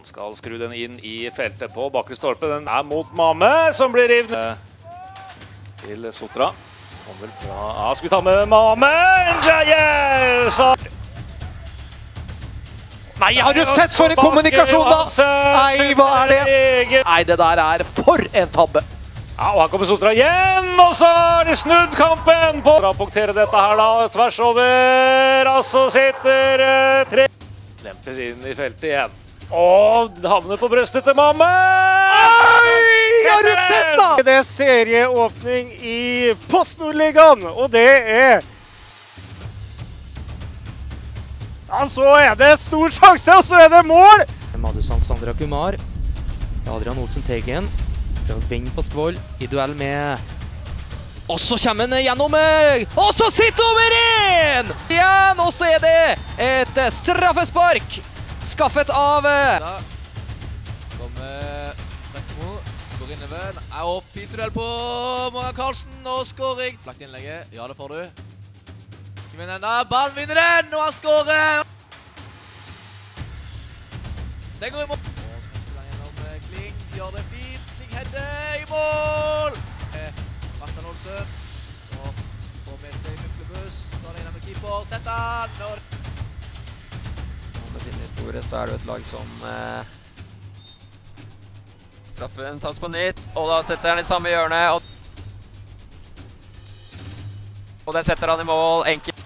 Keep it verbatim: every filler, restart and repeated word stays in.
Skal skru den inn i feltet på bakre stolpe. Den er mot Mame, som blir rivd til Sotra. Kommer fra Ja, skal vi ta med Mame? Yes! Nei, har du sett for en kommunikasjon da? Nei, hva er det? Nei, det der er for en tabbe. Ja, og her kommer Sotra igjen, og så har de snudd kampen på å punktere dette her da, tvers over, og så sitter uh, tre. Lempes inn i feltet igjen. Og havner på brøstet til Mame! Oi, har du sett da? Det er serieåpning i PostNord-ligaen, og det er... Ja, så er det stor sjanse, og så er det mål! Madusan Sandra Kumar, Adrian Olsen Teigen. Bing på Skvold i duell med... Og så kommer han gjennom, og så sitter over inn! Igjen, og så er det et straffespark, skaffet av... Da kommer Bekkemo, går innover, er opp, fin tunnel på Morgan Karlsen, og skåring. Lagt innlegget, ja det får du. Men den da, ballen vinner den, og han skårer! Den går i mål. Og så spiller han gjennom Kling, gjør det fint. Hedde i mål! Martin Olsen, så får med seg Myklebuss, tar det inn med keeper, setter han! Med sin historie så er det et lag som eh, straffen tas på nytt, og da setter han i samme hjørne, og, og den setter han i mål, enkelt.